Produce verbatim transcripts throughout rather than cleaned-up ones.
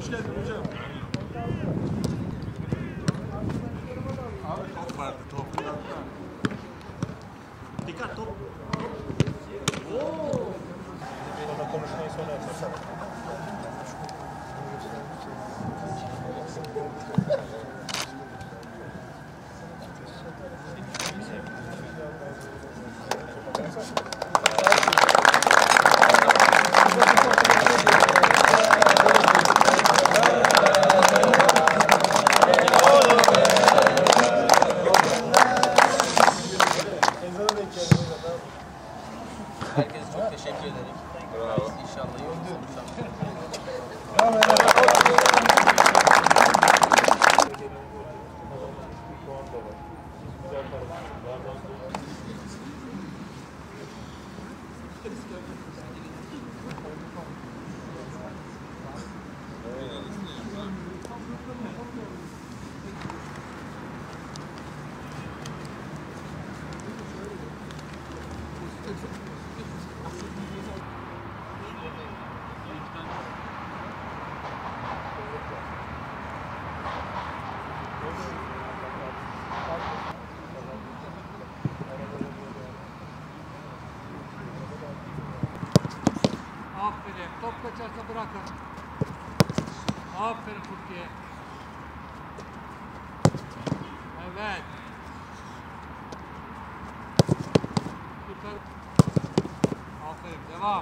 hoş geldin hocam. Abi top vardı, top. Dikkat, top. Ooo. Sonra konuşmayı sonra yapacağım. Herkese çok teşekkür ederim. Bravo. İnşallah iyi olur. Aferin. Top kaçarsa bırakın. Aferin Furkiye. Evet. Süper. Aferin. Devam.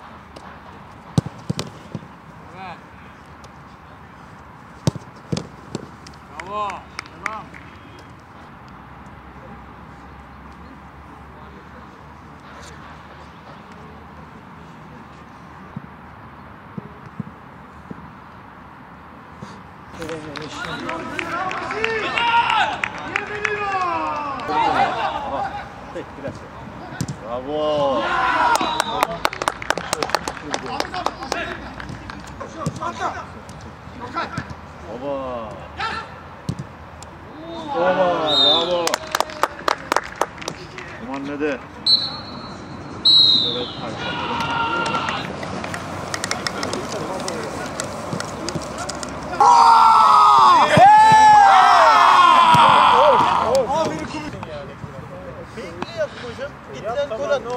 Evet. Bravo. Devam. Bravo. Baba. Baba, bravo. Aman ne de. Evet, Bekle yaptım hocam. Gittiler gol attı.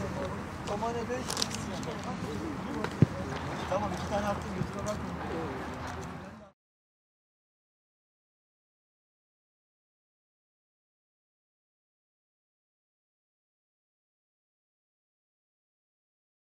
Aman ebe. Tamam iki tane attım götüre bakma.